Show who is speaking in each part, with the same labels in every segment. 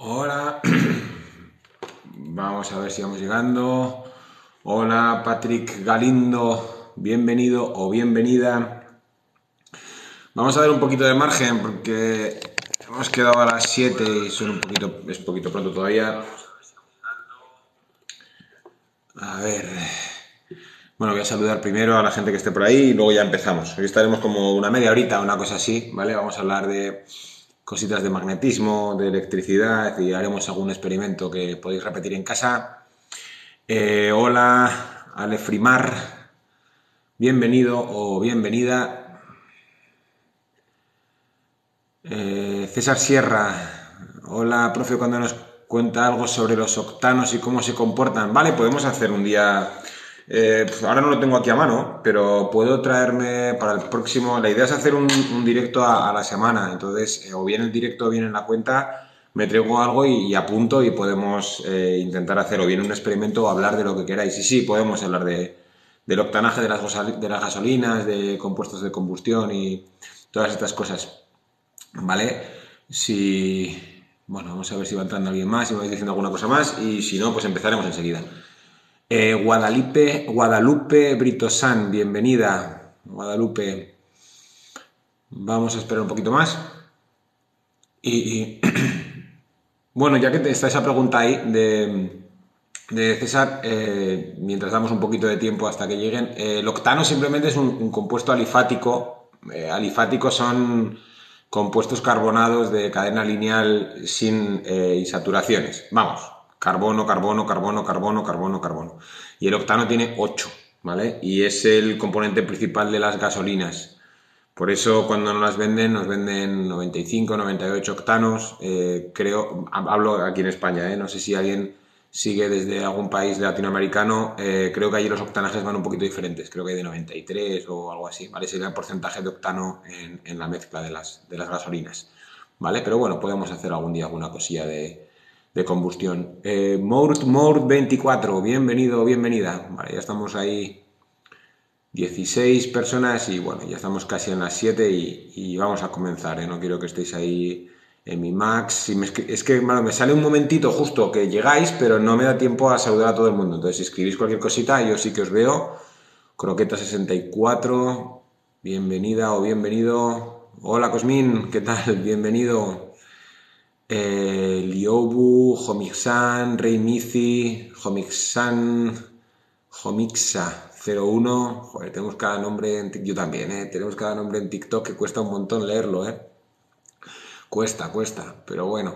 Speaker 1: Hola, vamos a ver si vamos llegando. Hola, Patrick Galindo, bienvenido o bienvenida. Vamos a dar un poquito de margen porque hemos quedado a las 7 y es un poquito pronto todavía. A ver, bueno, voy a saludar primero a la gente que esté por ahí y luego ya empezamos. Hoy estaremos como una media horita, una cosa así, ¿vale? Vamos a hablar de cositas de magnetismo, de electricidad y haremos algún experimento que podéis repetir en casa. Hola, Alefrimar, bienvenido o bienvenida. César Sierra, hola, profe, cuando nos cuenta algo sobre los octanos y cómo se comportan. Vale, podemos hacer un día. Ahora no lo tengo aquí a mano, pero puedo traerme para el próximo. La idea es hacer un directo a la semana. Entonces, o bien el directo o bien en la cuenta, me traigo algo y apunto y podemos intentar hacer o bien un experimento o hablar de lo que queráis. Y sí, podemos hablar del octanaje de las gasolinas, de compuestos de combustión y todas estas cosas. ¿Vale? Si... Bueno, vamos a ver si va entrando alguien más, si me vais diciendo alguna cosa más y si no, pues empezaremos enseguida. Guadalupe Britosan, bienvenida. Guadalupe, vamos a esperar un poquito más. Y bueno, ya que está esa pregunta ahí de César, mientras damos un poquito de tiempo hasta que lleguen, el octano simplemente es un compuesto alifático. Alifáticos son compuestos carbonados de cadena lineal sin insaturaciones. Vamos, carbono, carbono, carbono, carbono, carbono, carbono. Y el octano tiene 8, ¿vale? Y es el componente principal de las gasolinas. Por eso cuando nos venden 95, 98 octanos. Creo, hablo aquí en España, no sé si alguien sigue desde algún país latinoamericano. Creo que allí los octanajes van un poquito diferentes. Creo que hay de 93 o algo así, ¿vale? Sería el porcentaje de octano en la mezcla de las gasolinas, ¿vale? Pero bueno, podemos hacer algún día alguna cosilla de combustión. Mourt 24, bienvenido, bienvenida. Vale, ya estamos ahí 16 personas y bueno, ya estamos casi en las 7 y vamos a comenzar, ¿eh? No quiero que estéis ahí en mi Max. Es que bueno, me sale un momentito justo que llegáis, pero no me da tiempo a saludar a todo el mundo. Entonces, si escribís cualquier cosita, yo sí que os veo. Croqueta64, bienvenida o bienvenido. Hola Cosmin, ¿qué tal? Bienvenido. Liobu, Homixan, Reimizi, Homixan, Homixa 01. Joder, tenemos cada nombre en TikTok. Yo también, ¿eh? Tenemos cada nombre en TikTok que cuesta un montón leerlo, ¿eh? Cuesta, pero bueno.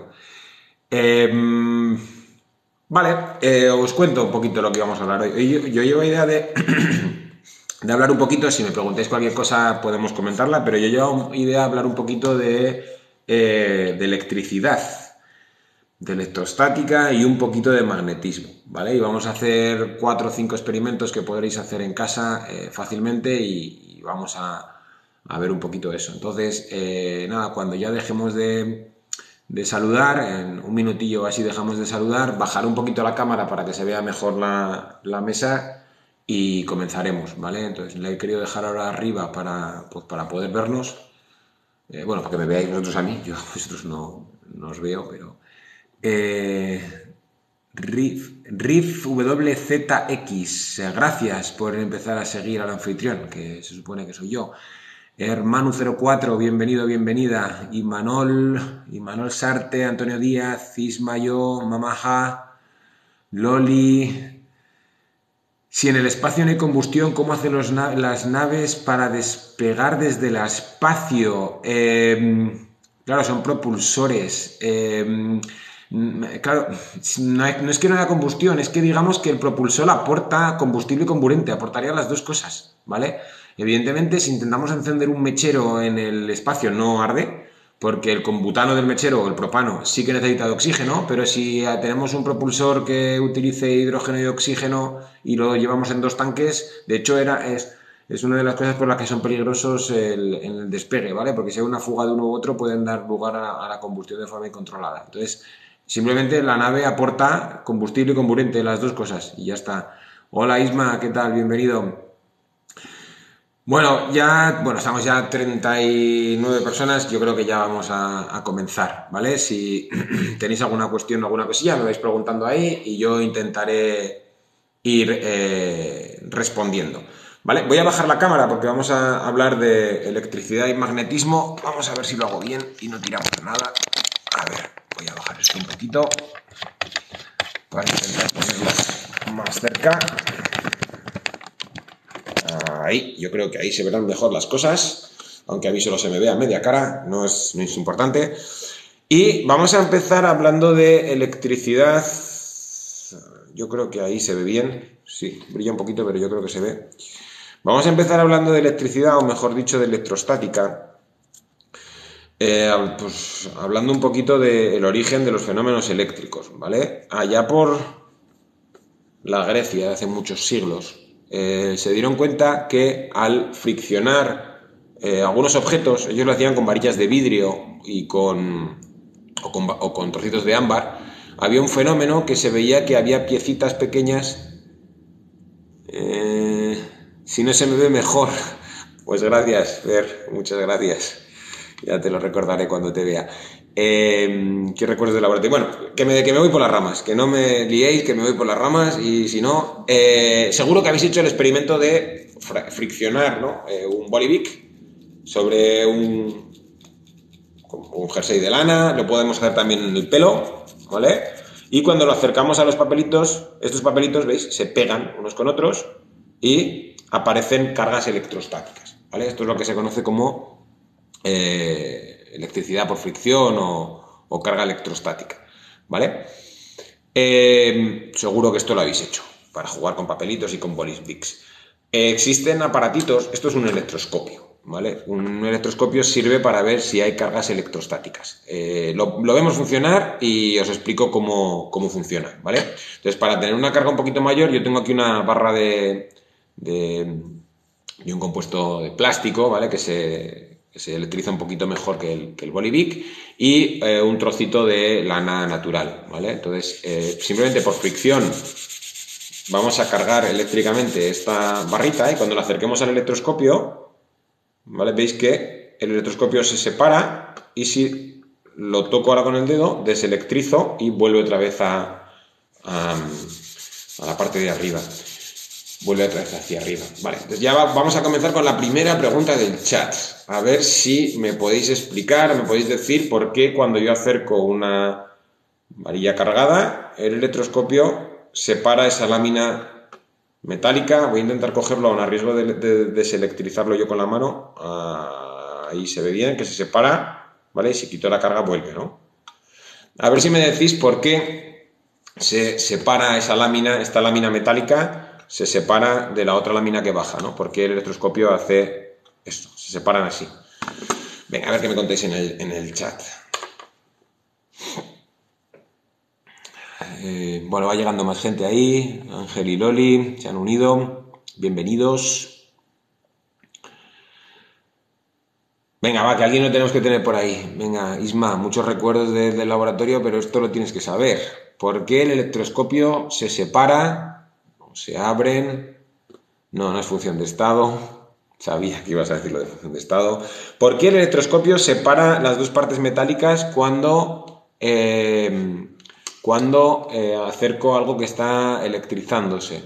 Speaker 1: Vale, os cuento un poquito lo que vamos a hablar hoy. Yo llevo idea de hablar un poquito, si me preguntáis cualquier cosa podemos comentarla, pero yo llevo idea de hablar un poquito de electricidad, de electrostática y un poquito de magnetismo, ¿vale? Y vamos a hacer 4 o 5 experimentos que podréis hacer en casa fácilmente y vamos a ver un poquito eso. Entonces, nada, cuando ya dejemos de saludar, en un minutillo así dejamos de saludar, bajar un poquito la cámara para que se vea mejor la mesa y comenzaremos, ¿vale? Entonces, la he querido dejar ahora arriba pues, para poder vernos. Bueno, para que me veáis vosotros a mí, yo a vosotros no os veo, pero... Riff WZX, gracias por empezar a seguir al anfitrión, que se supone que soy yo. Hermano04, bienvenido, bienvenida. Imanol Sarte, Antonio Díaz, Ismayo, Mamaja, Loli. Si en el espacio no hay combustión, ¿cómo hacen las naves para despegar desde el espacio? Claro, son propulsores. Claro, no es que no haya combustión, es que digamos que el propulsor aporta combustible y comburente, aportaría las dos cosas, ¿vale? Evidentemente, si intentamos encender un mechero en el espacio, no arde, porque el combutano del mechero o el propano sí que necesita de oxígeno, pero si tenemos un propulsor que utilice hidrógeno y oxígeno y lo llevamos en 2 tanques, de hecho es una de las cosas por las que son peligrosos en el despegue, ¿vale? Porque si hay una fuga de uno u otro pueden dar lugar a la combustión de forma incontrolada. Entonces, simplemente la nave aporta combustible y comburente, las dos cosas, y ya está. Hola Isma, ¿qué tal? Bienvenido. Bueno, estamos ya 39 personas, yo creo que ya vamos a comenzar, ¿vale? Si tenéis alguna cuestión o alguna cosilla, me vais preguntando ahí y yo intentaré ir respondiendo, ¿vale? Voy a bajar la cámara porque vamos a hablar de electricidad y magnetismo. Vamos a ver si lo hago bien y no tiramos nada. A ver, voy a bajar esto un poquito para intentar ponerlo más cerca. Ahí, yo creo que ahí se verán mejor las cosas, aunque a mí solo se me vea media cara, no es importante. Y vamos a empezar hablando de electricidad. Yo creo que ahí se ve bien. Sí, brilla un poquito, pero yo creo que se ve. Vamos a empezar hablando de electricidad, o mejor dicho, de electrostática. Pues hablando un poquito del origen de los fenómenos eléctricos, ¿vale? Allá por la Grecia, hace muchos siglos, se dieron cuenta que al friccionar algunos objetos, ellos lo hacían con varillas de vidrio y o con trocitos de ámbar, había un fenómeno que se veía que había piecitas pequeñas. Si no se me ve mejor, pues gracias, Fer, muchas gracias. Ya te lo recordaré cuando te vea. ¿Qué recuerdos de laboratorio? Bueno, que me voy por las ramas, que no me liéis, que me voy por las ramas y si no, seguro que habéis hecho el experimento de friccionar, ¿no? Un bolivic sobre un jersey de lana, lo podemos hacer también en el pelo, ¿vale? Y cuando lo acercamos a los papelitos, estos papelitos, ¿veis? Se pegan unos con otros y aparecen cargas electrostáticas, ¿vale? Esto es lo que se conoce como electricidad por fricción o carga electrostática, ¿vale? Seguro que esto lo habéis hecho para jugar con papelitos y con bolis bics. Existen aparatitos, esto es un electroscopio, ¿vale? Un electroscopio sirve para ver si hay cargas electrostáticas. Lo vemos funcionar y os explico cómo funciona, ¿vale? Entonces, para tener una carga un poquito mayor, yo tengo aquí una barra de un compuesto de plástico, ¿vale? Que se electriza un poquito mejor que el bolivic y un trocito de lana natural, ¿vale? Entonces, simplemente por fricción vamos a cargar eléctricamente esta barrita y cuando la acerquemos al electroscopio, ¿vale? Veis que el electroscopio se separa y si lo toco ahora con el dedo, deselectrizo y vuelve otra vez a la parte de arriba. Vuelve otra vez hacia arriba. Vale, entonces ya vamos a comenzar con la primera pregunta del chat. A ver si me podéis explicar, me podéis decir por qué cuando yo acerco una varilla cargada, el electroscopio separa esa lámina metálica. Voy a intentar cogerlo aún a riesgo de deselectrizarlo yo con la mano. Ahí se ve bien que se separa, ¿vale? Y si quito la carga vuelve, ¿no? A ver si me decís por qué se separa esta lámina metálica se separa de la otra lámina que baja, ¿no? Porque el electroscopio hace esto, se separan así. Venga, a ver qué me contéis en el chat. Bueno, va llegando más gente ahí. Ángel y Loli se han unido. Bienvenidos. Venga, va, que alguien lo tenemos que tener por ahí. Venga, Isma, muchos recuerdos del laboratorio, pero esto lo tienes que saber. ¿Por qué el electroscopio se separa? Se abren. No es función de estado. Sabía que ibas a decir lo de función de estado. ¿Por qué el electroscopio separa las dos partes metálicas cuando acerco algo que está electrizándose?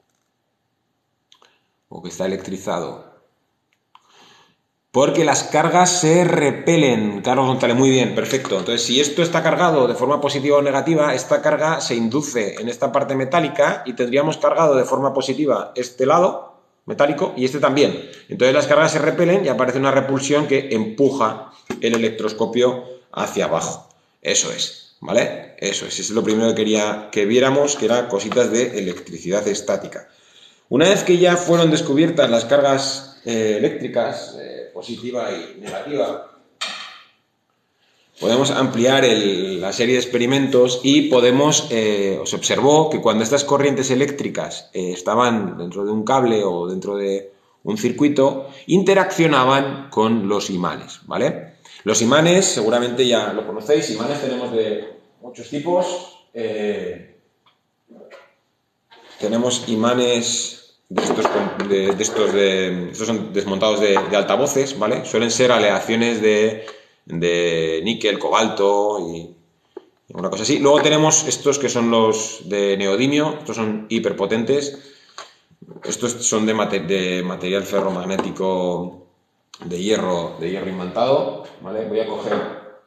Speaker 1: O que está electrizado. Porque las cargas se repelen. Carlos González, muy bien, perfecto. Entonces, si esto está cargado de forma positiva o negativa, esta carga se induce en esta parte metálica y tendríamos cargado de forma positiva este lado metálico y este también. Entonces las cargas se repelen y aparece una repulsión que empuja el electroscopio hacia abajo. Eso es, ¿vale? Eso es lo primero que quería que viéramos, que eran cositas de electricidad estática. Una vez que ya fueron descubiertas las cargas eléctricas, positiva y negativa, podemos ampliar la serie de experimentos y se observó que cuando estas corrientes eléctricas estaban dentro de un cable o dentro de un circuito, interaccionaban con los imanes, ¿vale? Los imanes, seguramente ya lo conocéis, imanes tenemos de muchos tipos. Tenemos imanes estos son desmontados de altavoces, ¿vale? Suelen ser aleaciones de níquel, cobalto y una cosa así. Luego tenemos estos que son los de neodimio, estos son hiperpotentes. Estos son de material ferromagnético de hierro imantado, ¿vale? Voy a coger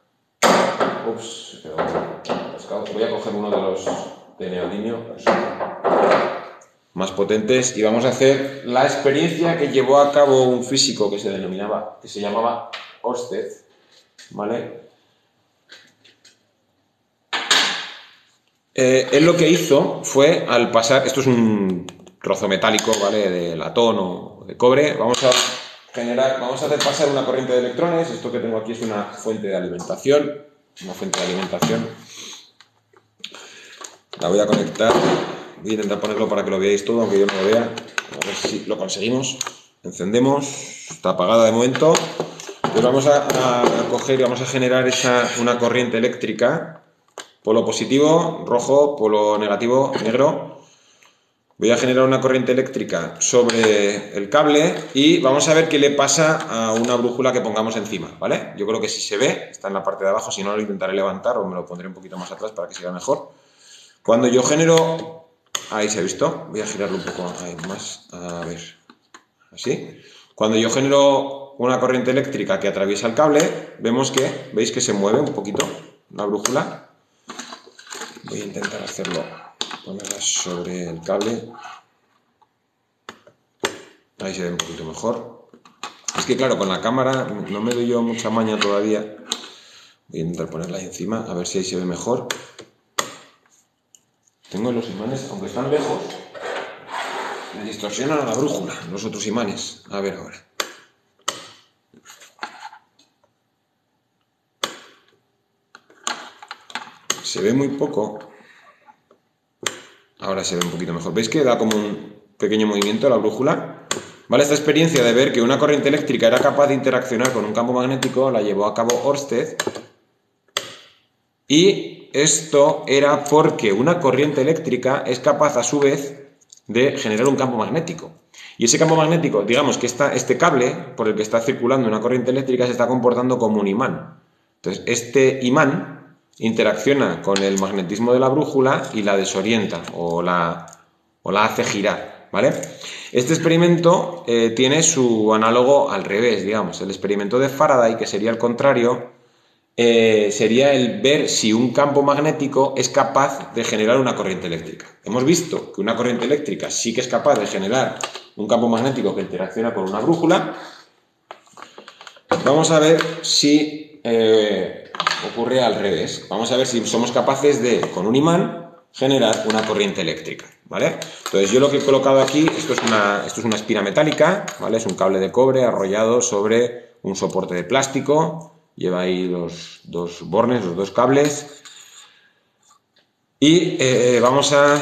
Speaker 1: uno de los de neodimio más potentes y vamos a hacer la experiencia que llevó a cabo un físico que se llamaba Ørsted, ¿vale? Él lo que hizo fue, al pasar, esto es un trozo metálico, ¿vale? De latón o de cobre, vamos a hacer pasar una corriente de electrones. Esto que tengo aquí es una fuente de alimentación, la voy a conectar, voy a intentar ponerlo para que lo veáis todo, aunque yo no lo vea, a ver si lo conseguimos. Encendemos, está apagada de momento, entonces vamos a coger y vamos a generar una corriente eléctrica, polo positivo, rojo, polo negativo, negro. Voy a generar una corriente eléctrica sobre el cable y vamos a ver qué le pasa a una brújula que pongamos encima, ¿vale? Yo creo que si se ve, está en la parte de abajo, si no lo intentaré levantar o me lo pondré un poquito más atrás para que se vea mejor. Cuando yo genero... Ahí se ha visto, voy a girarlo un poco ahí más, a ver, así. Cuando yo genero una corriente eléctrica que atraviesa el cable, veis que se mueve un poquito la brújula. Voy a intentar ponerla sobre el cable. Ahí se ve un poquito mejor. Es que claro, con la cámara no me doy yo mucha maña todavía. Voy a intentar ponerla ahí encima, a ver si ahí se ve mejor. Tengo los imanes, aunque están lejos, me distorsionan a la brújula, los otros imanes. A ver ahora. Se ve muy poco. Ahora se ve un poquito mejor. ¿Veis que da como un pequeño movimiento a la brújula? ¿Vale? Esta experiencia de ver que una corriente eléctrica era capaz de interaccionar con un campo magnético la llevó a cabo Ørsted. Y esto era porque una corriente eléctrica es capaz a su vez de generar un campo magnético. Y ese campo magnético, digamos que este cable por el que está circulando una corriente eléctrica se está comportando como un imán. Entonces, este imán interacciona con el magnetismo de la brújula y la desorienta o la hace girar, ¿vale? Este experimento tiene su análogo al revés, digamos. El experimento de Faraday, que sería el contrario, sería el ver si un campo magnético es capaz de generar una corriente eléctrica. Hemos visto que una corriente eléctrica sí que es capaz de generar un campo magnético que interacciona con una brújula. Vamos a ver si ocurre al revés. Vamos a ver si somos capaces de, con un imán, generar una corriente eléctrica, ¿vale? Entonces yo lo que he colocado aquí, esto es una espira metálica, ¿vale? Es un cable de cobre arrollado sobre un soporte de plástico. Lleva ahí los dos bornes, los dos cables. Y vamos a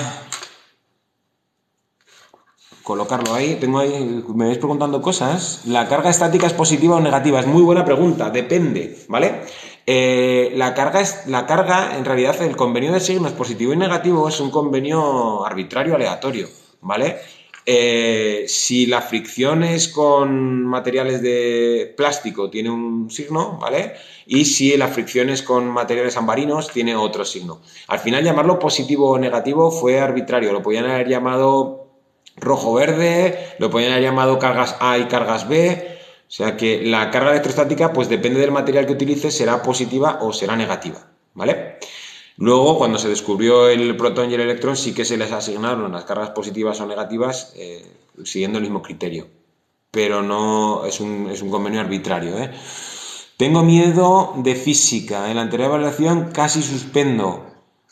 Speaker 1: colocarlo ahí. Me vais preguntando cosas. ¿La carga estática es positiva o negativa? Es muy buena pregunta, depende, ¿vale? La carga, en realidad, el convenio de signos positivo y negativo es un convenio arbitrario aleatorio, ¿vale? Si la fricción es con materiales de plástico, tiene un signo, ¿vale? Y si la fricción es con materiales ambarinos, tiene otro signo. Al final, llamarlo positivo o negativo fue arbitrario. Lo podían haber llamado rojo-verde, lo podían haber llamado cargas A y cargas B. O sea que la carga electrostática, pues depende del material que utilices, será positiva o será negativa, ¿vale? Luego, cuando se descubrió el protón y el electrón, sí que se les asignaron las cargas positivas o negativas siguiendo el mismo criterio. Pero no es un convenio arbitrario, ¿eh? Tengo miedo de física. En la anterior evaluación casi suspendo.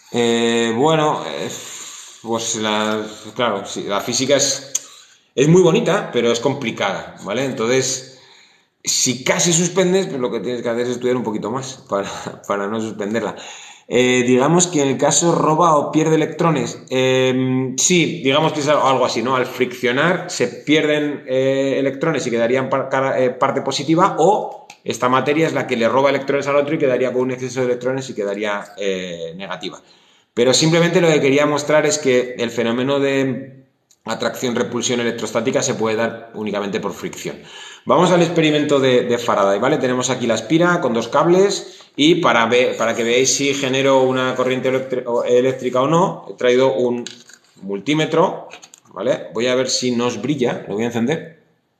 Speaker 1: Pues claro, sí, la física es muy bonita, pero es complicada, ¿vale? Entonces, si casi suspendes, pues lo que tienes que hacer es estudiar un poquito más para no suspenderla. Digamos que en el caso roba o pierde electrones. Sí, digamos que es algo así, ¿no? Al friccionar se pierden electrones y quedarían parte positiva, o esta materia es la que le roba electrones al otro y quedaría con un exceso de electrones y quedaría negativa. Pero simplemente lo que quería mostrar es que el fenómeno de atracción-repulsión electrostática se puede dar únicamente por fricción. Vamos al experimento de Faraday, ¿vale? Tenemos aquí la espira con 2 cables y para que veáis si genero una corriente eléctrica o no, he traído un multímetro, ¿vale? Voy a ver si nos brilla, lo voy a encender.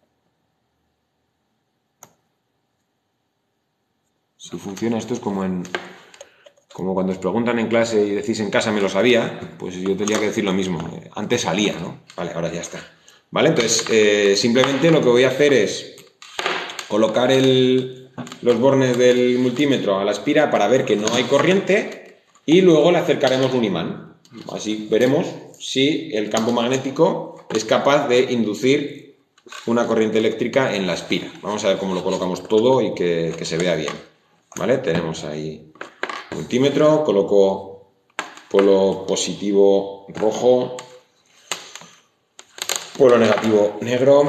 Speaker 1: Si funciona, esto es como cuando os preguntan en clase y decís en casa me lo sabía, pues yo tendría que decir lo mismo. Antes salía, ¿no? Vale, ahora ya está. ¿Vale? Entonces, simplemente lo que voy a hacer es colocar los bornes del multímetro a la espira para ver que no hay corriente y luego le acercaremos un imán. Así veremos si el campo magnético es capaz de inducir una corriente eléctrica en la espira. Vamos a ver cómo lo colocamos todo y que se vea bien. ¿Vale? Tenemos ahí multímetro, coloco polo positivo rojo, polo negativo negro,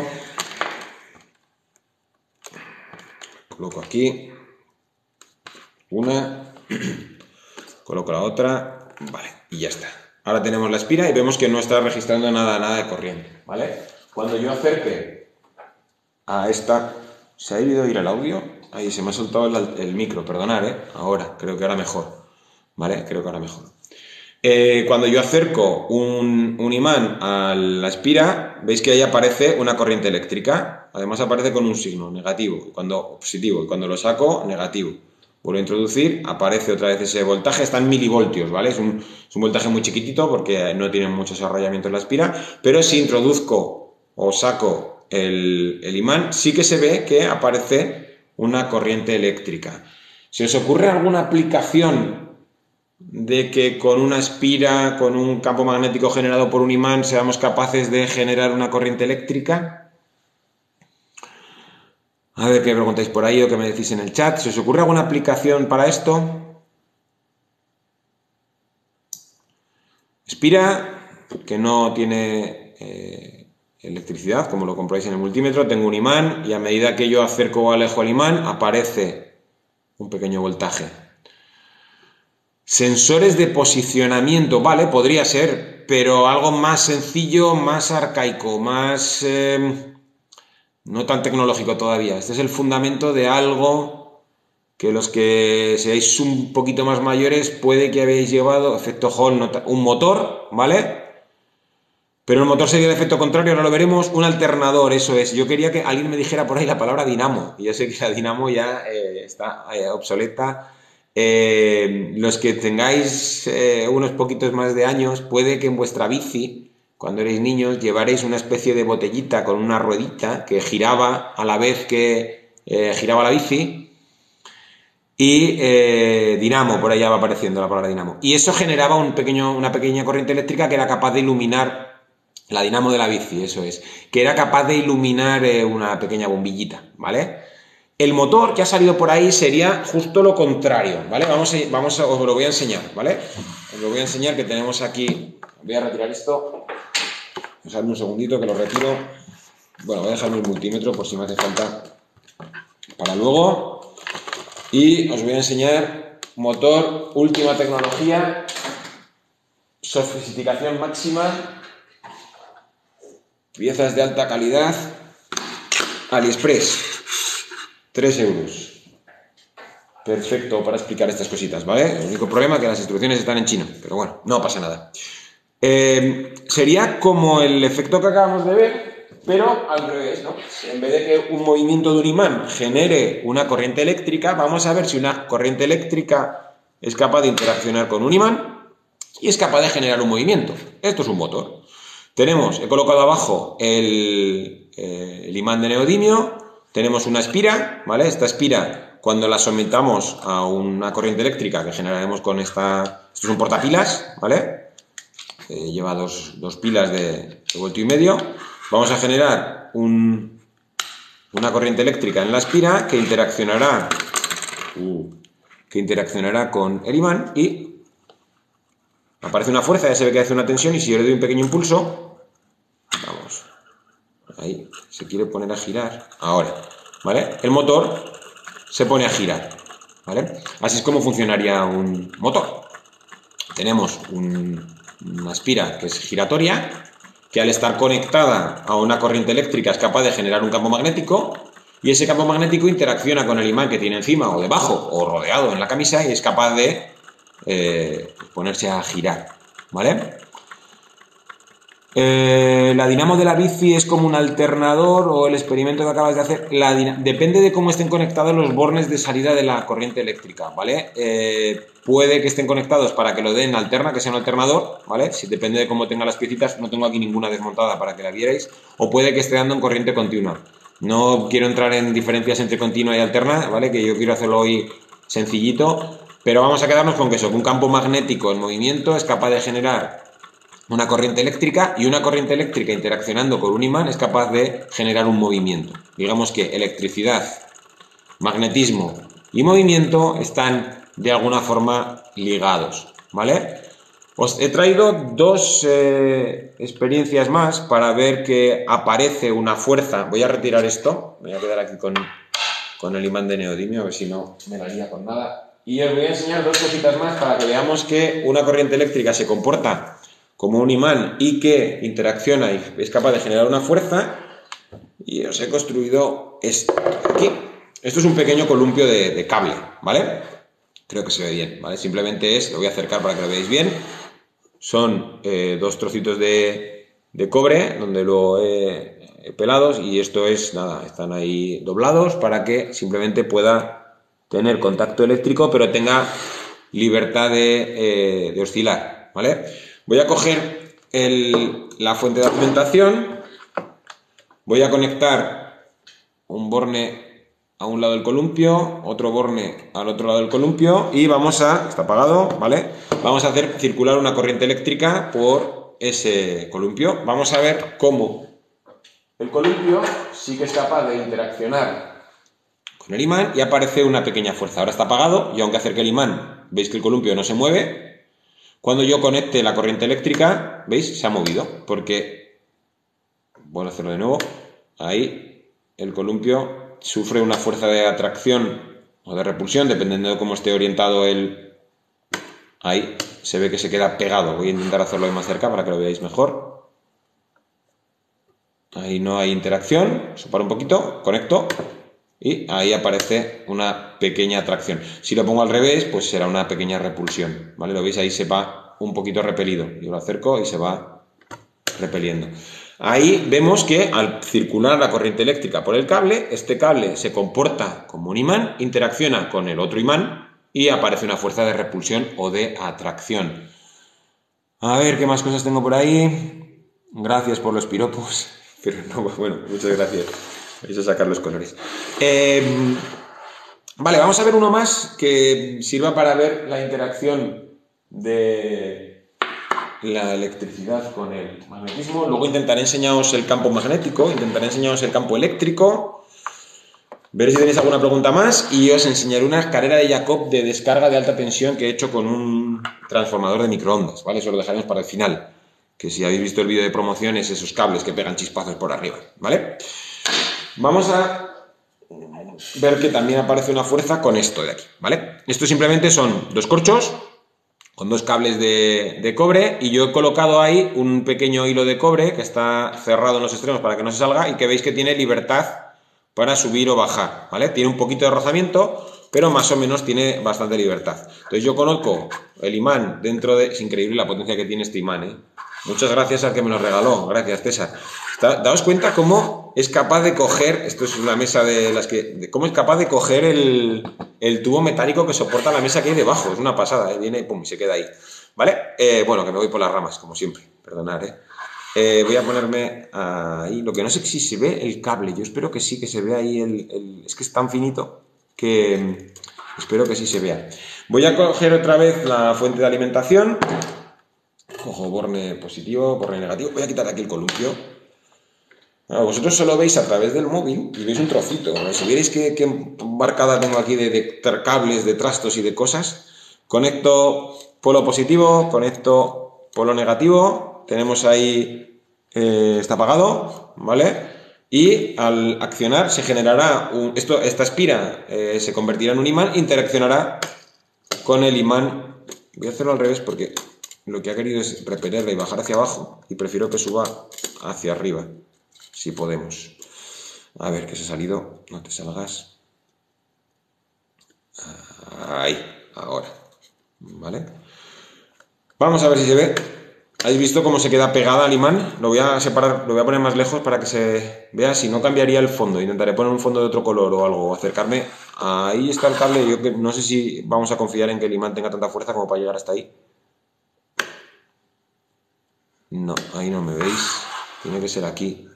Speaker 1: coloco aquí una, coloco la otra, vale, y ya está. Ahora tenemos la espira y vemos que no está registrando nada de corriente, ¿vale? Cuando yo acerque a esta, ¿se ha debido ir el audio? Ahí se me ha soltado el micro, perdonad, ahora, creo que ahora mejor, ¿vale? Creo que ahora mejor. Cuando yo acerco un imán a la espira, veis que ahí aparece una corriente eléctrica. Además aparece con un signo, negativo, positivo, y cuando lo saco, negativo. Vuelvo a introducir, aparece otra vez ese voltaje, está en milivoltios, ¿vale? Es un voltaje muy chiquitito porque no tiene mucho desarrollamiento en la espira, pero si introduzco o saco el imán, sí que se ve que aparece una corriente eléctrica. ¿Se os ocurre alguna aplicación de que con una espira, con un campo magnético generado por un imán, seamos capaces de generar una corriente eléctrica? A ver qué me preguntáis por ahí o qué me decís en el chat. ¿Se os ocurre alguna aplicación para esto? Espira, que no tiene electricidad, como lo compráis en el multímetro. Tengo un imán y a medida que yo acerco o alejo el imán, aparece un pequeño voltaje. Sensores de posicionamiento, vale, podría ser, pero algo más sencillo, más arcaico, más no tan tecnológico todavía. Este es el fundamento de algo que los que seáis un poquito más mayores puede que habéis llevado, efecto Hall, un motor, ¿vale? Pero el motor sería el efecto contrario, ahora lo veremos, un alternador, eso es. Yo quería que alguien me dijera por ahí la palabra dinamo, y ya sé que la dinamo ya está obsoleta. Los que tengáis unos poquitos más de años, puede que en vuestra bici, cuando erais niños, llevaréis una especie de botellita con una ruedita que giraba a la vez que giraba la bici, y dinamo, por ahí ya va apareciendo la palabra dinamo. Y eso generaba una pequeña corriente eléctrica que era capaz de iluminar la dinamo de la bici, eso es, que era capaz de iluminar una pequeña bombillita, ¿vale? El motor que ha salido por ahí sería justo lo contrario, ¿vale? Os lo voy a enseñar, ¿vale? Os lo voy a enseñar que tenemos aquí. Voy a retirar esto. Dejadme un segundito que lo retiro. Bueno, voy a dejarme el multímetro por si me hace falta para luego. Y os voy a enseñar motor, última tecnología, sofisticación máxima, piezas de alta calidad, AliExpress. 3 euros. Perfecto para explicar estas cositas, ¿vale? El único problema es que las instrucciones están en chino, pero bueno, no pasa nada. Sería como el efecto que acabamos de ver, pero al revés, ¿no? En vez de que un movimiento de un imán genere una corriente eléctrica, vamos a ver si una corriente eléctrica es capaz de interaccionar con un imán y es capaz de generar un movimiento. Esto es un motor. He colocado abajo el imán de neodimio. Tenemos una espira, ¿vale? Esta espira, cuando la sometamos a una corriente eléctrica que generaremos con esta... Esto es un portapilas, ¿vale? Lleva dos pilas de voltio y medio. Vamos a generar una corriente eléctrica en la espira que interaccionará con el imán y aparece una fuerza, ya se ve que hace una tensión y si yo le doy un pequeño impulso, vamos, ahí, se quiere poner a girar, ahora, ¿vale? El motor se pone a girar, ¿vale? Así es como funcionaría un motor. Tenemos una espira que es giratoria, que al estar conectada a una corriente eléctrica es capaz de generar un campo magnético y ese campo magnético interacciona con el imán que tiene encima o debajo o rodeado en la camisa y es capaz de ponerse a girar, ¿vale? La dinamo de la bici es como un alternador o el experimento que acabas de hacer. Depende de cómo estén conectados los bornes de salida de la corriente eléctrica, ¿vale? Puede que estén conectados para que lo den alterna, que sea un alternador, ¿vale? Si depende de cómo tenga las piecitas, no tengo aquí ninguna desmontada para que la vierais. O puede que esté dando en corriente continua. No quiero entrar en diferencias entre continua y alterna, ¿vale? Que yo quiero hacerlo hoy sencillito. Pero vamos a quedarnos con que eso, que un campo magnético en movimiento es capaz de generar una corriente eléctrica y una corriente eléctrica interaccionando con un imán es capaz de generar un movimiento. Digamos que electricidad, magnetismo y movimiento están de alguna forma ligados, ¿vale? Os he traído dos experiencias más para ver que aparece una fuerza. Voy a retirar esto, me voy a quedar aquí con el imán de neodimio, a ver si no me la lía con nada. Y os voy a enseñar dos cositas más para que veamos que una corriente eléctrica se comporta como un imán y que interacciona y es capaz de generar una fuerza. Y os he construido esto aquí. Esto es un pequeño columpio de cable, ¿vale? Creo que se ve bien, ¿vale? Simplemente lo voy a acercar para que lo veáis bien. Son dos trocitos de cobre donde lo he pelado y esto es, nada, están ahí doblados para que simplemente pueda tener contacto eléctrico pero tenga libertad de oscilar, ¿vale? Voy a coger la fuente de alimentación, voy a conectar un borne a un lado del columpio, otro borne al otro lado del columpio y está apagado, ¿vale? Vamos a hacer circular una corriente eléctrica por ese columpio. Vamos a ver cómo el columpio sí que es capaz de interaccionar con el imán y aparece una pequeña fuerza. Ahora está apagado y aunque acerque el imán, veis que el columpio no se mueve. Cuando yo conecte la corriente eléctrica, ¿veis? Se ha movido, porque, voy a hacerlo de nuevo, ahí el columpio sufre una fuerza de atracción o de repulsión, dependiendo de cómo esté orientado ahí se ve que se queda pegado. Voy a intentar hacerlo de más cerca para que lo veáis mejor. Ahí no hay interacción, separo un poquito, conecto y ahí aparece una pequeña atracción. Si lo pongo al revés, pues será una pequeña repulsión, ¿vale? Lo veis, ahí se va un poquito repelido. Yo lo acerco y se va repeliendo. Ahí vemos que al circular la corriente eléctrica por el cable, este cable se comporta como un imán, interacciona con el otro imán y aparece una fuerza de repulsión o de atracción. A ver, ¿qué más cosas tengo por ahí? Gracias por los piropos. Pero no, bueno, muchas gracias. Vais a sacar los colores. Vale, vamos a ver uno más que sirva para ver la interacción de la electricidad con el magnetismo. Luego intentaré enseñaros el campo magnético, intentaré enseñaros el campo eléctrico. Veré si tenéis alguna pregunta más y os enseñaré una escalera de Jacob de descarga de alta tensión que he hecho con un transformador de microondas, ¿vale? Eso lo dejaremos para el final. Que si habéis visto el vídeo de promociones, esos cables que pegan chispazos por arriba, ¿vale? Vamos a ver que también aparece una fuerza con esto de aquí, ¿vale? Esto simplemente son dos corchos con dos cables de cobre y yo he colocado ahí un pequeño hilo de cobre que está cerrado en los extremos para que no se salga y que veis que tiene libertad para subir o bajar, ¿vale? Tiene un poquito de rozamiento, pero más o menos tiene bastante libertad. Entonces yo coloco el imán dentro de... Es increíble la potencia que tiene este imán, ¿eh? Muchas gracias al que me lo regaló. Gracias, César. Daos cuenta cómo es capaz de coger... Esto es una mesa de las que... Cómo es capaz de coger el tubo metálico que soporta la mesa que hay debajo. Es una pasada, ¿eh? Viene y pum, se queda ahí. ¿Vale? Bueno, que me voy por las ramas, como siempre. Perdonad, ¿eh? Voy a ponerme ahí. Lo que no sé si se ve el cable. Yo espero que sí, que se vea ahí es que es tan finito que espero que sí se vea. Voy a coger otra vez la fuente de alimentación. Cojo borne positivo, borne negativo. Voy a quitar aquí el columpio. Vosotros solo veis a través del móvil y veis un trocito. Si vierais qué marcada tengo aquí de cables, de trastos y de cosas. Conecto polo positivo, conecto polo negativo. Tenemos ahí, está apagado, ¿vale? Y al accionar se generará, esta espira se convertirá en un imán, interaccionará con el imán. Voy a hacerlo al revés porque lo que ha querido es repelerla y bajar hacia abajo y prefiero que suba hacia arriba, si podemos. A ver, que se ha salido, no te salgas. Ahí, ahora, ¿vale? Vamos a ver si se ve. ¿Habéis visto cómo se queda pegada al imán? Lo voy a separar, lo voy a poner más lejos para que se vea. Si no, cambiaría el fondo. Intentaré poner un fondo de otro color o algo, o acercarme. Ahí está el cable. Yo no sé si vamos a confiar en que el imán tenga tanta fuerza como para llegar hasta ahí. No, ahí no me veis. Tiene que ser aquí.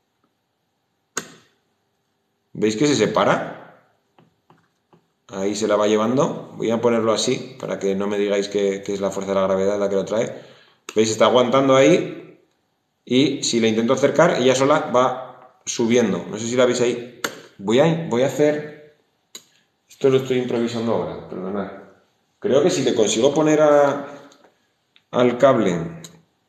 Speaker 1: ¿Veis que se separa? Ahí se la va llevando. Voy a ponerlo así para que no me digáis que es la fuerza de la gravedad la que lo trae. ¿Veis? Está aguantando ahí. Y si le intento acercar, ella sola va subiendo. No sé si la veis ahí. Voy a hacer... Esto lo estoy improvisando ahora, perdonad. Creo que si le consigo poner al cable un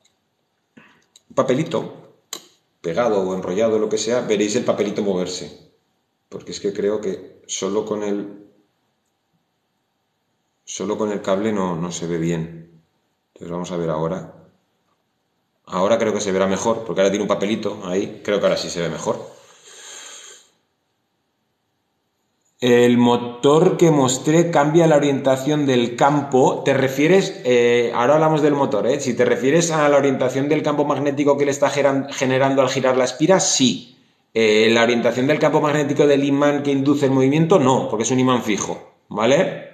Speaker 1: papelito pegado o enrollado, lo que sea, veréis el papelito moverse. Porque es que creo que solo con el cable no se ve bien. Entonces vamos a ver ahora. Ahora creo que se verá mejor, porque ahora tiene un papelito ahí. Creo que ahora sí se ve mejor. El motor que mostré cambia la orientación del campo. ¿Te refieres? Ahora hablamos del motor, ¿eh? Si te refieres a la orientación del campo magnético que le está generando al girar la espira, sí. La orientación del campo magnético del imán que induce el movimiento, no, porque es un imán fijo, ¿vale?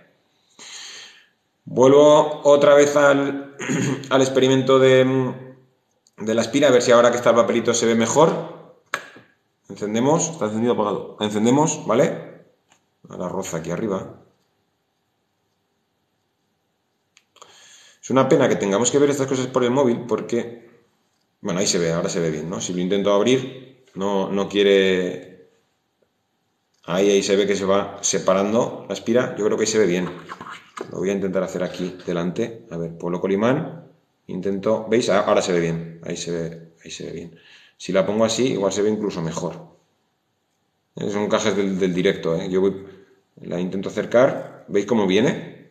Speaker 1: Vuelvo otra vez al experimento de la espira, a ver si ahora que está el papelito se ve mejor. Encendemos, está encendido o apagado. Encendemos, ¿vale? Ahora roza aquí arriba. Es una pena que tengamos que ver estas cosas por el móvil porque... Bueno, ahí se ve, ahora se ve bien, ¿no? Si lo intento abrir, no quiere... Ahí se ve que se va separando la espira. Yo creo que ahí se ve bien. Lo voy a intentar hacer aquí delante. A ver, coloco el imán. Intento... ¿Veis? Ahora se ve bien. Ahí se ve bien. Si la pongo así, igual se ve incluso mejor. Son cajas del directo, ¿eh? Yo la intento acercar. ¿Veis cómo viene?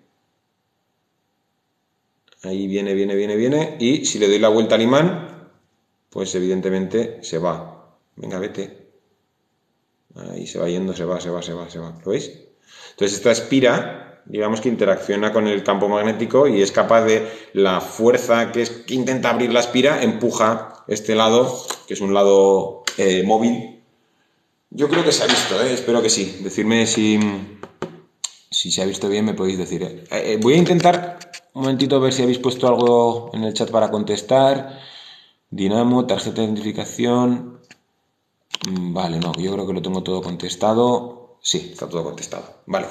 Speaker 1: Ahí viene. Y si le doy la vuelta al imán, pues evidentemente se va. Venga, vete. Ahí se va yendo, se va. ¿Lo veis? Entonces esta espira, digamos que interacciona con el campo magnético y es capaz de la fuerza que intenta abrir la espira, empuja este lado, que es un lado móvil. Yo creo que se ha visto, espero que sí. Decidme si se ha visto bien, me podéis decir. Voy a intentar un momentito ver si habéis puesto algo en el chat para contestar. Dinamo, tarjeta de identificación. Vale, no, yo creo que lo tengo todo contestado. Sí, está todo contestado. Vale.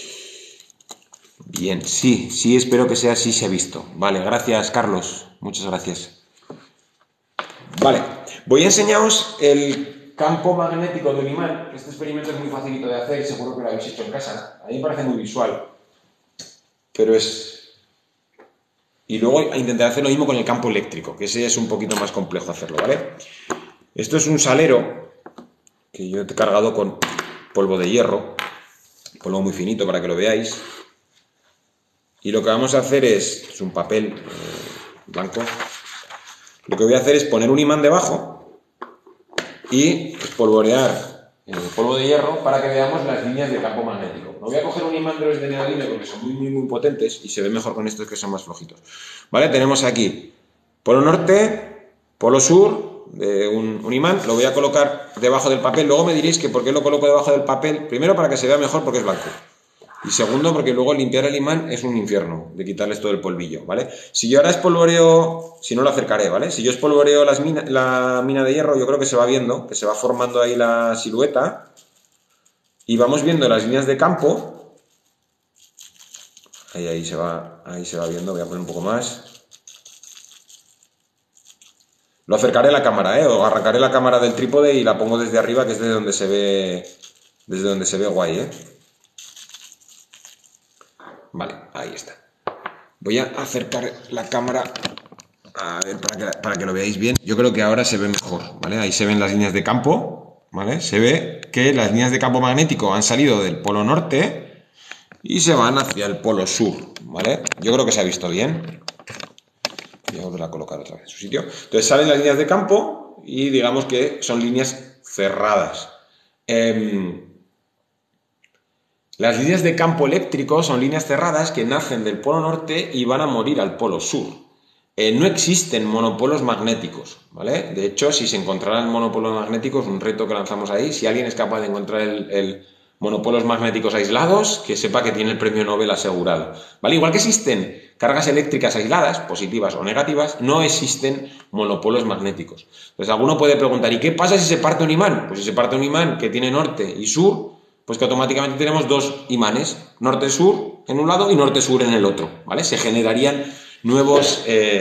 Speaker 1: Bien, sí, espero que sea así, se ha visto. Vale, gracias, Carlos. Muchas gracias. Vale, voy a enseñaros el campo magnético del imán. Este experimento es muy facilito de hacer, seguro que lo habéis hecho en casa. A mí me parece muy visual. Pero es... Y luego intentar hacer lo mismo con el campo eléctrico, que ese es un poquito más complejo hacerlo, ¿vale? Esto es un salero que yo he cargado con polvo de hierro, polvo muy finito para que lo veáis. Y lo que vamos a hacer es un papel blanco. Lo que voy a hacer es poner un imán debajo y espolvorear el polvo de hierro para que veamos las líneas de campo magnético. No voy a coger un imán de los de neodimio porque son muy potentes y se ve mejor con estos que son más flojitos. ¿Vale? Tenemos aquí polo norte, polo sur, de un imán. Lo voy a colocar debajo del papel. Luego me diréis que por qué lo coloco debajo del papel. Primero, para que se vea mejor porque es blanco. Y segundo, porque luego limpiar el imán es un infierno, de quitarles todo el polvillo, ¿vale? Si yo ahora espolvoreo, si no lo acercaré, ¿vale? Si yo espolvoreo la mina de hierro, yo creo que se va viendo, que se va formando ahí la silueta. Y vamos viendo las líneas de campo. Ahí se va viendo, voy a poner un poco más. Lo acercaré a la cámara, o arrancaré la cámara del trípode y la pongo desde arriba, que es desde donde se ve guay, Vale, ahí está. Voy a acercar la cámara a ver, para que lo veáis bien. Yo creo que ahora se ve mejor, ¿vale? Ahí se ven las líneas de campo, ¿vale? Se ve que las líneas de campo magnético han salido del polo norte y se van hacia el polo sur, ¿vale? Yo creo que se ha visto bien. Voy a volver a colocar otra vez en su sitio. Entonces salen las líneas de campo y digamos que son líneas cerradas. Las líneas de campo eléctrico son líneas cerradas que nacen del polo norte y van a morir al polo sur. No existen monopolos magnéticos, ¿vale? De hecho, si se encontraran monopolos magnéticos, un reto que lanzamos ahí, si alguien es capaz de encontrar el monopolos magnéticos aislados, que sepa que tiene el premio Nobel asegurado, ¿vale? Igual que existen cargas eléctricas aisladas, positivas o negativas, no existen monopolos magnéticos. Entonces, alguno puede preguntar, ¿y qué pasa si se parte un imán? Pues si se parte un imán que tiene norte y sur, pues que automáticamente tenemos dos imanes, norte-sur en un lado y norte-sur en el otro, ¿vale? Se generarían nuevos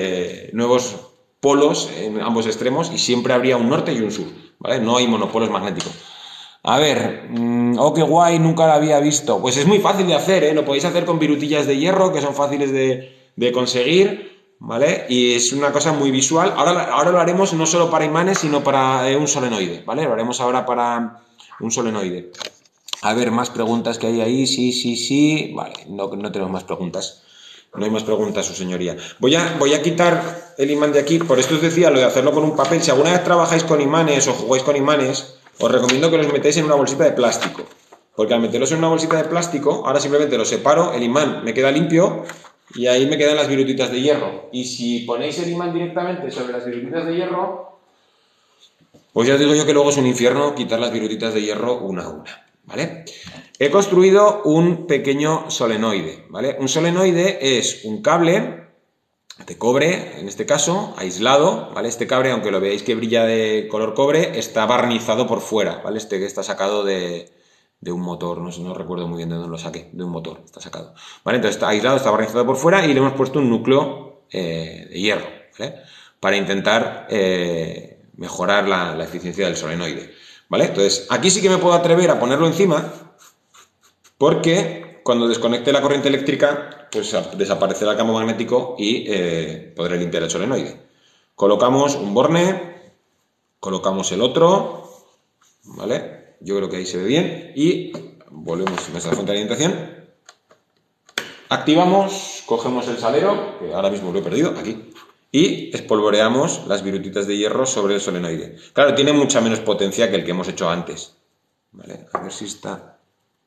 Speaker 1: polos en ambos extremos y siempre habría un norte y un sur, ¿vale? No hay monopolos magnéticos. A ver, qué guay, nunca lo había visto. Pues es muy fácil de hacer, ¿eh? Lo podéis hacer con virutillas de hierro, que son fáciles de conseguir, ¿vale? Y es una cosa muy visual. Ahora lo haremos no solo para imanes, sino para un solenoide, ¿vale? Lo haremos ahora para un solenoide. A ver, más preguntas que hay ahí. Sí. Vale, no tenemos más preguntas. No hay más preguntas, su señoría. Voy a quitar el imán de aquí. Por esto os decía lo de hacerlo con un papel. Si alguna vez trabajáis con imanes o jugáis con imanes, os recomiendo que los metáis en una bolsita de plástico. Porque al meterlos en una bolsita de plástico, ahora simplemente lo separo, el imán me queda limpio y ahí me quedan las virutitas de hierro. Y si ponéis el imán directamente sobre las virutitas de hierro, pues ya os digo yo que luego es un infierno quitar las virutitas de hierro una a una, ¿vale? He construido un pequeño solenoide, ¿vale? Un solenoide es un cable de cobre, en este caso, aislado, ¿vale? Este cable, aunque lo veáis que brilla de color cobre, está barnizado por fuera, ¿vale? Este que está sacado de un motor, no recuerdo muy bien de dónde lo saqué, de un motor, está sacado, ¿vale? Entonces está aislado, está barnizado por fuera y le hemos puesto un núcleo de hierro, ¿vale? Para intentar mejorar la eficiencia del solenoide, ¿vale? Entonces, aquí sí que me puedo atrever a ponerlo encima porque cuando desconecte la corriente eléctrica, pues desaparecerá el campo magnético y podré limpiar el solenoide. Colocamos un borne, colocamos el otro, ¿vale? Yo creo que ahí se ve bien y volvemos a nuestra fuente de alimentación. Activamos, cogemos el salero, que ahora mismo lo he perdido, aquí, y espolvoreamos las virutitas de hierro sobre el solenoide. Claro, tiene mucha menos potencia que el que hemos hecho antes, ¿vale? A ver si está...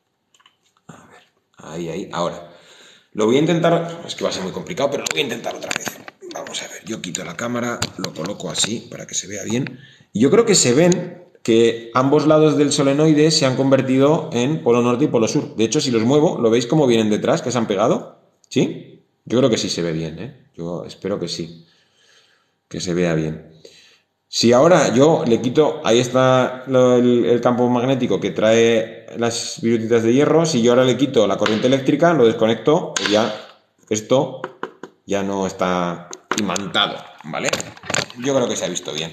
Speaker 1: Ahí, ahora. Lo voy a intentar, es que va a ser muy complicado, pero lo voy a intentar otra vez. Vamos a ver, yo quito la cámara, lo coloco así para que se vea bien. Y yo creo que se ven que ambos lados del solenoide se han convertido en polo norte y polo sur. De hecho, si los muevo, ¿lo veis cómo vienen detrás, que se han pegado? ¿Sí? Yo creo que sí se ve bien, ¿eh? Yo espero que sí, que se vea bien. Si ahora yo le quito, ahí está el campo magnético que trae las virutitas de hierro, si yo ahora le quito la corriente eléctrica, lo desconecto, pues ya esto ya no está imantado, ¿vale? Yo creo que se ha visto bien.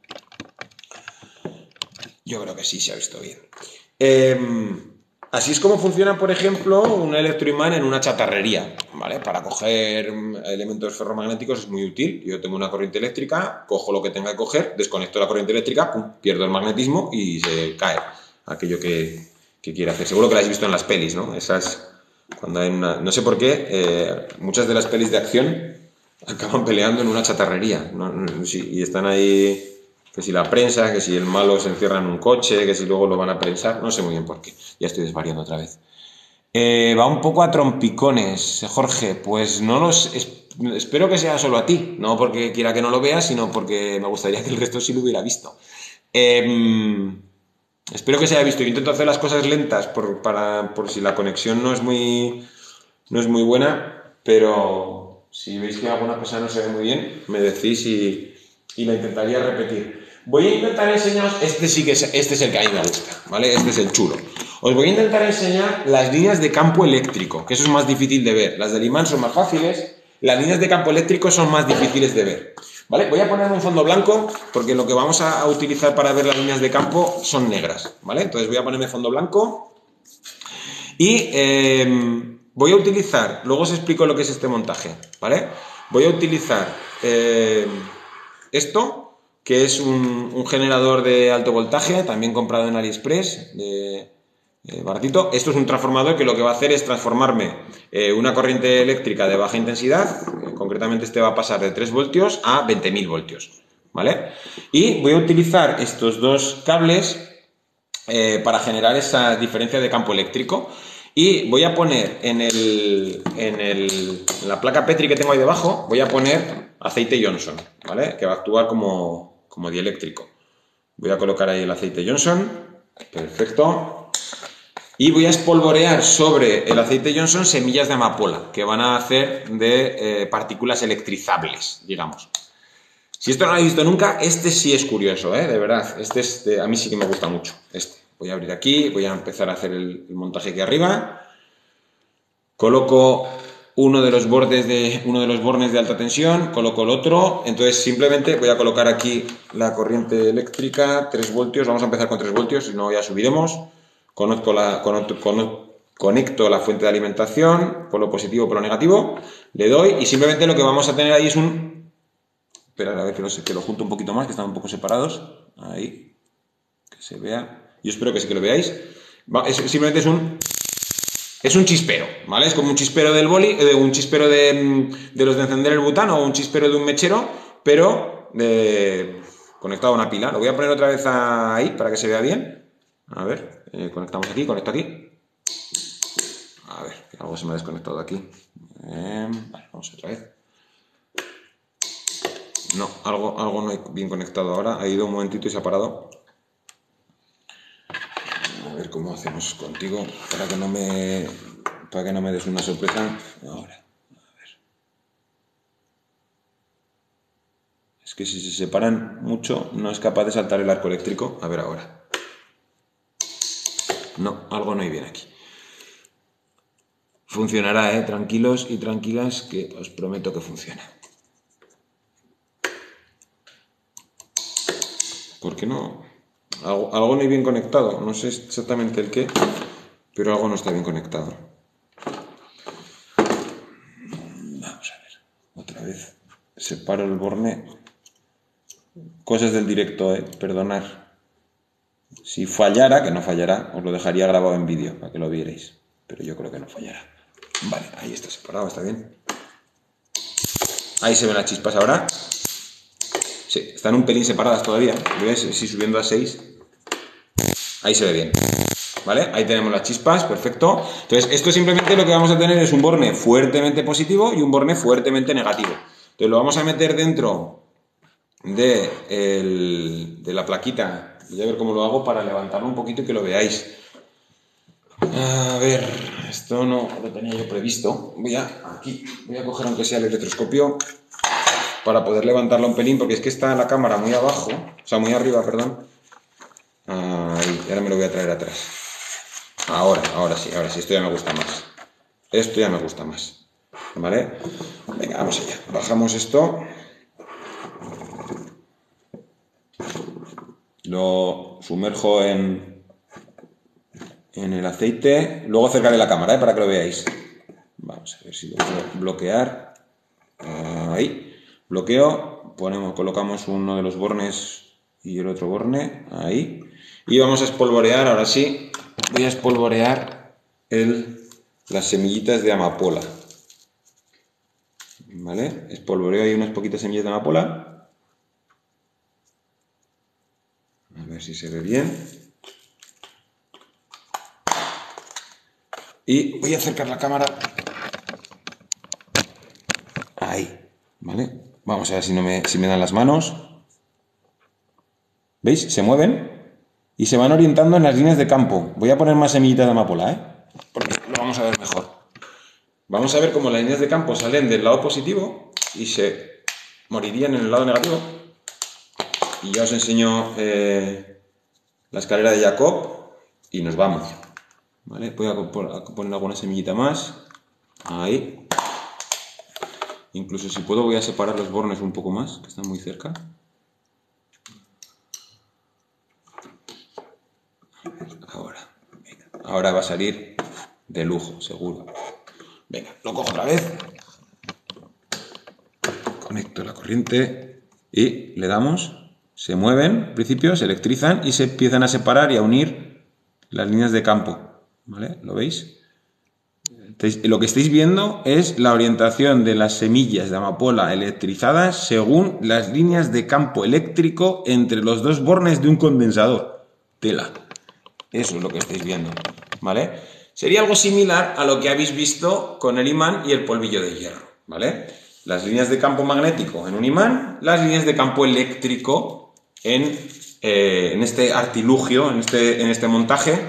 Speaker 1: Yo creo que sí se ha visto bien. Así es como funciona, por ejemplo, un electroimán en una chatarrería, ¿vale? Para coger elementos ferromagnéticos es muy útil. Yo tengo una corriente eléctrica, cojo lo que tenga que coger, desconecto la corriente eléctrica, pum, pierdo el magnetismo y se cae aquello que quiere hacer. Seguro que lo habéis visto en las pelis, ¿no? Esas, cuando hay una... No sé por qué, muchas de las pelis de acción acaban peleando en una chatarrería, ¿no? Y están ahí... Que si la prensa, que si el malo se encierra en un coche, que si luego lo van a prensar, no sé muy bien por qué. Ya estoy desvariando otra vez. Va un poco a trompicones, Jorge. Pues no los... Espero que sea solo a ti. No porque quiera que no lo veas, sino porque me gustaría que el resto sí lo hubiera visto. Espero que se haya visto. Yo intento hacer las cosas lentas por si la conexión no es muy buena, pero si veis que alguna cosa no se ve muy bien, me decís y la intentaría repetir. Voy a intentar enseñaros, este es el que a mí me gusta, ¿vale? Este es el chulo. Os voy a intentar enseñar las líneas de campo eléctrico, que eso es más difícil de ver. Las del imán son más fáciles, las líneas de campo eléctrico son más difíciles de ver, ¿vale? Voy a poner un fondo blanco, porque lo que vamos a utilizar para ver las líneas de campo son negras, ¿vale? Entonces voy a ponerme fondo blanco y voy a utilizar, luego os explico lo que es este montaje, ¿vale? Voy a utilizar esto, que es un generador de alto voltaje, también comprado en AliExpress, baratito. Esto es un transformador que lo que va a hacer es transformarme una corriente eléctrica de baja intensidad, concretamente este va a pasar de 3 voltios a 20.000 voltios, ¿vale? Y voy a utilizar estos dos cables para generar esa diferencia de campo eléctrico. Y voy a poner en la placa Petri que tengo ahí debajo, voy a poner aceite Johnson, ¿vale? Que va a actuar como dieléctrico. Voy a colocar ahí el aceite Johnson, perfecto. Y voy a espolvorear sobre el aceite Johnson semillas de amapola, que van a hacer de partículas electrizables, digamos. Si esto no lo habéis visto nunca, este sí es curioso, de verdad. A mí sí que me gusta mucho. Voy a abrir aquí, voy a empezar a hacer el montaje aquí arriba. Coloco uno de los bornes de alta tensión, coloco el otro. Entonces simplemente voy a colocar aquí la corriente eléctrica, 3 voltios. Vamos a empezar con 3 voltios, si no ya subiremos. Conecto la fuente de alimentación, por lo positivo, por lo negativo. Le doy y simplemente lo que vamos a tener ahí es un... Esperad, a ver que lo junto un poquito más, que están un poco separados. Ahí, que se vea. Yo espero que sí que lo veáis. Simplemente es un chispero, ¿vale? Es como un chispero del boli, un chispero de los de encender el butano o un chispero de un mechero, pero conectado a una pila. Lo voy a poner otra vez ahí para que se vea bien. A ver, conectamos aquí, conecto aquí. A ver, que algo se me ha desconectado de aquí. Vale, vamos otra vez. No, algo no hay bien conectado ahora. Ha ido un momentito y se ha parado. A ver cómo hacemos contigo para que no me des una sorpresa. Ahora, a ver. Es que si se separan mucho no es capaz de saltar el arco eléctrico. A ver ahora. No, algo no hay bien aquí. Funcionará, tranquilos y tranquilas, que os prometo que funciona. ¿Por qué no? Algo no hay bien conectado. No sé exactamente el qué, pero algo no está bien conectado. Vamos a ver. Otra vez. Separo el borne. Cosas del directo, perdonar. Si fallara, que no fallará, os lo dejaría grabado en vídeo para que lo vierais. Pero yo creo que no fallará. Vale, ahí está separado, está bien. Ahí se ven las chispas ahora. Sí, están un pelín separadas todavía. Voy a ir subiendo a 6. Ahí se ve bien. ¿Vale? Ahí tenemos las chispas, perfecto. Entonces, esto simplemente lo que vamos a tener es un borne fuertemente positivo y un borne fuertemente negativo. Entonces, lo vamos a meter dentro de la plaquita. Voy a ver cómo lo hago para levantarlo un poquito y que lo veáis. A ver, esto no lo tenía yo previsto. Voy a coger aunque sea el electroscopio para poder levantarlo un pelín, porque es que está la cámara muy abajo, o sea, muy arriba, perdón. Ahí, ahora me lo voy a traer atrás. Ahora sí, esto ya me gusta más. Esto ya me gusta más. ¿Vale? Venga, vamos allá. Bajamos esto. Lo sumerjo en el aceite. Luego acercaré la cámara, para que lo veáis. Vamos a ver si lo puedo bloquear. Ahí. Bloqueo. Colocamos uno de los bornes y el otro borne. Ahí. Y vamos a espolvorear, ahora sí. Voy a espolvorear las semillitas de amapola. ¿Vale? Espolvoreo ahí unas poquitas semillas de amapola. A ver si se ve bien. Y voy a acercar la cámara. Ahí. ¿Vale? Vamos a ver si me dan las manos. ¿Veis? Se mueven y se van orientando en las líneas de campo. Voy a poner más semillitas de amapola, porque lo vamos a ver mejor. Vamos a ver cómo las líneas de campo salen del lado positivo y se morirían en el lado negativo. Y ya os enseño la escalera de Jacob y nos vamos. ¿Vale? Voy a poner alguna semillita más. Ahí. Incluso si puedo voy a separar los bornes un poco más, que están muy cerca. Ahora va a salir de lujo, seguro. Venga, lo cojo otra vez. Conecto la corriente y le damos. Se mueven, al principio, se electrizan y se empiezan a separar y a unir las líneas de campo. ¿Vale? ¿Lo veis? Lo que estáis viendo es la orientación de las semillas de amapola electrizadas según las líneas de campo eléctrico entre los dos bornes de un condensador. Tela. Eso es lo que estáis viendo, ¿vale? Sería algo similar a lo que habéis visto con el imán y el polvillo de hierro, ¿vale? Las líneas de campo magnético en un imán, las líneas de campo eléctrico en este artilugio, en este montaje,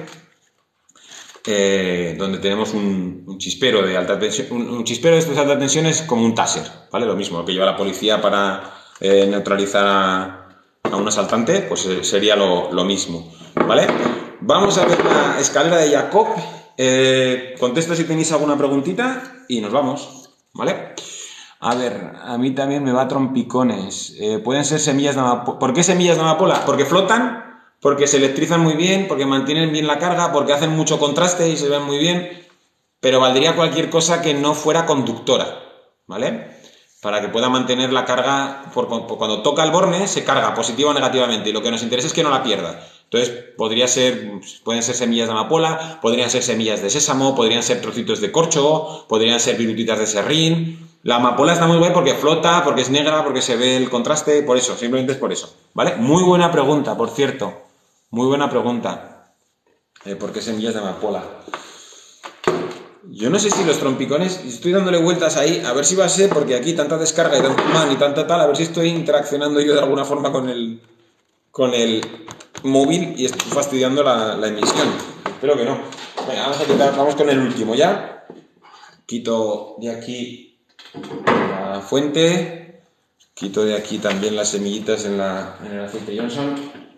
Speaker 1: donde tenemos un chispero de alta tensión. Un chispero de estas alta tensión es como un taser, ¿vale? Lo mismo, lo que lleva la policía para neutralizar a un asaltante, pues sería lo mismo, ¿vale? Vamos a ver la escalera de Jacob. Contesto si tenéis alguna preguntita y nos vamos, ¿vale? A ver, a mí también me va trompicones. Pueden ser semillas de amapola. ¿Por qué semillas de amapola? Porque flotan, porque se electrizan muy bien, porque mantienen bien la carga, porque hacen mucho contraste y se ven muy bien, pero valdría cualquier cosa que no fuera conductora, ¿vale? Para que pueda mantener la carga, cuando toca el borne se carga positiva o negativamente y lo que nos interesa es que no la pierda. Entonces pueden ser semillas de amapola, podrían ser semillas de sésamo, podrían ser trocitos de corcho, podrían ser virutitas de serrín. La amapola está muy guay porque flota, porque es negra, porque se ve el contraste, por eso, simplemente es por eso, ¿vale? Muy buena pregunta, por cierto, muy buena pregunta. ¿Por qué semillas de amapola? Yo no sé si los trompicones, estoy dándole vueltas ahí, a ver si va a ser, porque aquí tanta descarga y tanto man y tanta tal, a ver si estoy interaccionando yo de alguna forma con el móvil y estoy fastidiando la emisión. Espero que no. Venga, vamos con el último ya. Quito de aquí la fuente, quito de aquí también las semillitas en el aceite Johnson.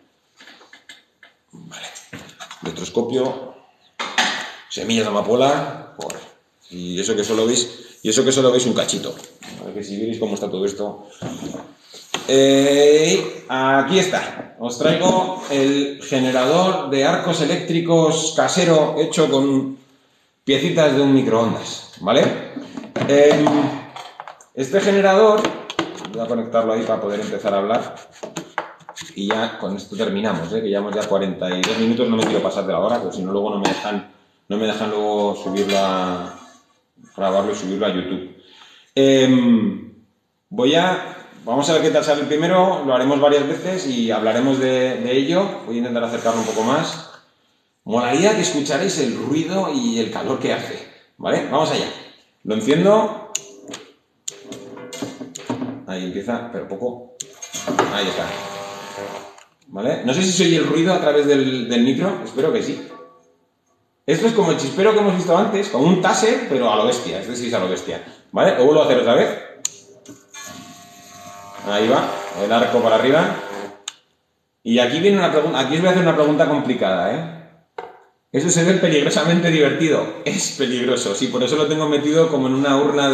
Speaker 1: Vale. Electroscopio, semillas de amapola, y eso que solo veis un cachito. A ver que si veis cómo está todo esto. Aquí está. Os traigo el generador de arcos eléctricos casero hecho con piecitas de un microondas, ¿vale? Este generador, voy a conectarlo ahí para poder empezar a hablar y ya con esto terminamos, que llevamos ya 42 minutos, no me quiero pasar de la hora, porque si no luego no me dejan luego subirlo grabarlo y subirlo a YouTube. Vamos a ver qué tal sale el primero, lo haremos varias veces y hablaremos de ello. Voy a intentar acercarlo un poco más. Molaría que escucharais el ruido y el calor que hace, ¿vale? Vamos allá. Lo enciendo. Ahí empieza, pero poco. Ahí está. ¿Vale? No sé si se oye el ruido a través del micro, espero que sí. Esto es como el chispero que hemos visto antes, como un taser, pero a lo bestia. Este sí es a lo bestia. ¿Vale? Lo vuelvo a hacer otra vez. Ahí va, el arco para arriba. Y aquí viene una pregunta, aquí os voy a hacer una pregunta complicada, ¿Eso se ve peligrosamente divertido? Es peligroso, sí, por eso lo tengo metido como en una urna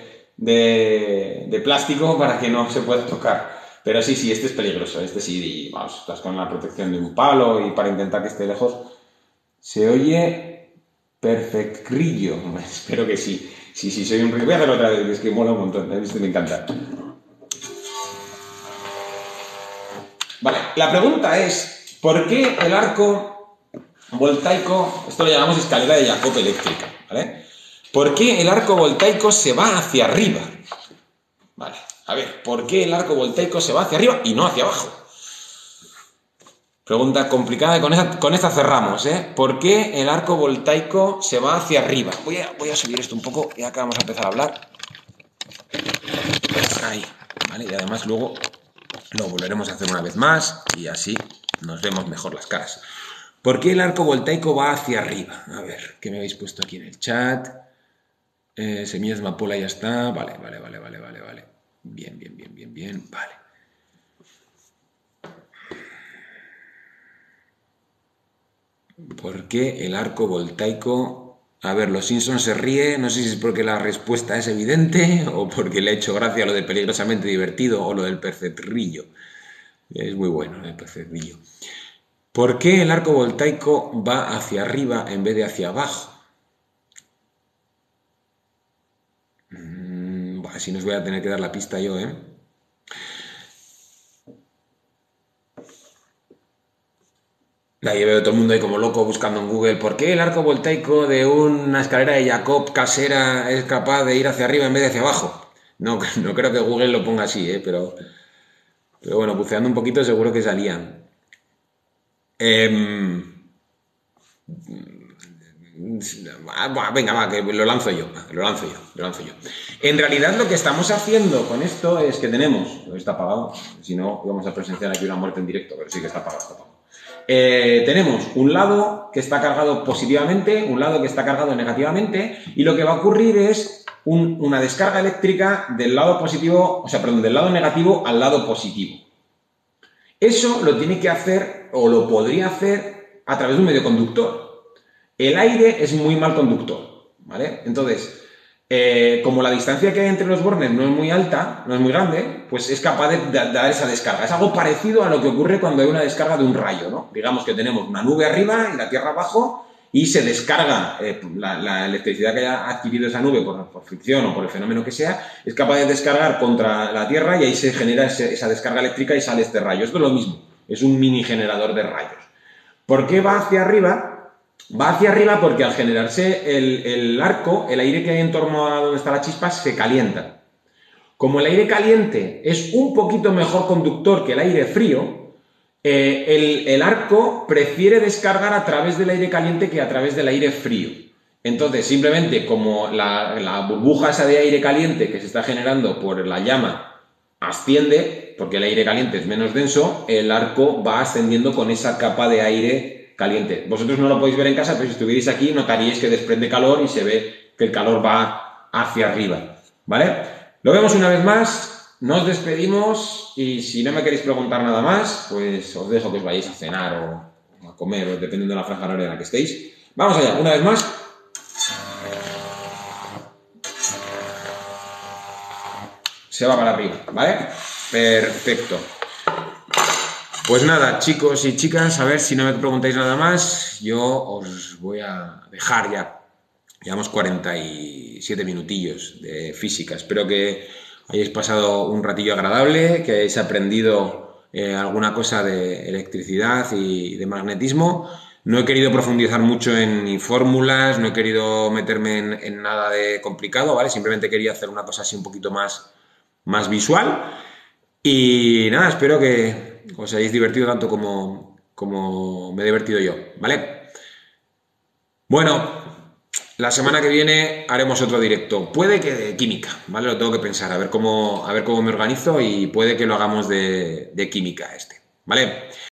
Speaker 1: de plástico para que no se pueda tocar. Pero sí, este es peligroso, este sí, y, vamos, estás con la protección de un palo y para intentar que esté lejos. Se oye perfectrillo, espero que sí. Sí, soy un ruido. Voy a hacerlo otra vez, es que mola un montón, me encanta. Vale, la pregunta es, ¿por qué el arco voltaico, esto lo llamamos escalera de Jacob eléctrica, ¿vale? ¿Por qué el arco voltaico se va hacia arriba? Vale, a ver, ¿por qué el arco voltaico se va hacia arriba y no hacia abajo? Pregunta complicada y con esta cerramos, ¿Por qué el arco voltaico se va hacia arriba? Voy a subir esto un poco y acá vamos a empezar a hablar. Ahí, ¿vale? Y además luego lo volveremos a hacer una vez más y así nos vemos mejor las caras. ¿Por qué el arco voltaico va hacia arriba? A ver, ¿qué me habéis puesto aquí en el chat? Semillas de amapola ya está. Vale. Bien, vale. ¿Por qué el arco voltaico? A ver, los Simpsons se ríe, no sé si es porque la respuesta es evidente o porque le ha hecho gracia lo de peligrosamente divertido o lo del perceptrillo. Es muy bueno el perceptrillo. ¿Por qué el arco voltaico va hacia arriba en vez de hacia abajo? Así nos voy a tener que dar la pista yo, Ahí veo todo el mundo ahí como loco buscando en Google ¿por qué el arco voltaico de una escalera de Jacob casera es capaz de ir hacia arriba en vez de hacia abajo? No, no creo que Google lo ponga así, pero bueno, buceando un poquito seguro que salían. Em, Venga, va, que lo lanzo yo, lo lanzo yo, lo lanzo yo. En realidad lo que estamos haciendo con esto es que tenemos, está apagado, si no vamos a presenciar aquí una muerte en directo, pero sí que está apagado, está apagado. Tenemos un lado que está cargado positivamente, un lado que está cargado negativamente, y lo que va a ocurrir es una descarga eléctrica del lado positivo, o sea, perdón, del lado negativo al lado positivo. Eso lo tiene que hacer, o lo podría hacer, a través de un medio conductor. El aire es muy mal conductor, ¿vale? Entonces, como la distancia que hay entre los bornes no es muy alta, no es muy grande, pues es capaz de dar esa descarga. Es algo parecido a lo que ocurre cuando hay una descarga de un rayo, ¿no? Digamos que tenemos una nube arriba y la Tierra abajo y se descarga la electricidad que haya adquirido esa nube por fricción o por el fenómeno que sea, es capaz de descargar contra la Tierra y ahí se genera esa descarga eléctrica y sale este rayo. Esto es lo mismo, es un mini generador de rayos. ¿Por qué va hacia arriba? Va hacia arriba porque al generarse el arco, el aire que hay en torno a donde está la chispa se calienta. Como el aire caliente es un poquito mejor conductor que el aire frío, el arco prefiere descargar a través del aire caliente que a través del aire frío. Entonces, simplemente como la burbuja esa de aire caliente que se está generando por la llama asciende, porque el aire caliente es menos denso, el arco va ascendiendo con esa capa de aire caliente. Vosotros no lo podéis ver en casa, pero si estuvierais aquí notaríais que desprende calor y se ve que el calor va hacia arriba, ¿vale? Lo vemos una vez más, nos despedimos y si no me queréis preguntar nada más, pues os dejo que os vayáis a cenar o a comer, dependiendo de la franja horaria en la que estéis. Vamos allá, una vez más. Se va para arriba, ¿vale? Perfecto. Pues nada, chicos y chicas, a ver si no me preguntáis nada más, yo os voy a dejar ya. Llevamos 47 minutillos de física. Espero que hayáis pasado un ratillo agradable, que hayáis aprendido alguna cosa de electricidad y de magnetismo. No he querido profundizar mucho en ni fórmulas, no he querido meterme en nada de complicado, ¿vale? Simplemente quería hacer una cosa así un poquito más visual. Y nada, espero que os hayáis divertido tanto como me he divertido yo, ¿vale? Bueno, la semana que viene haremos otro directo. Puede que de química, ¿vale? Lo tengo que pensar, a ver cómo me organizo y puede que lo hagamos de química ¿vale?